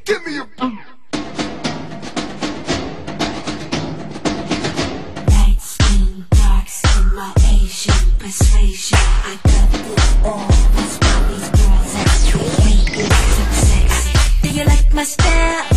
Give me a light skin, dark skin, my Asian persuasion. I got it all. That's why these girls actually hate it. So sexy. Do you like my style?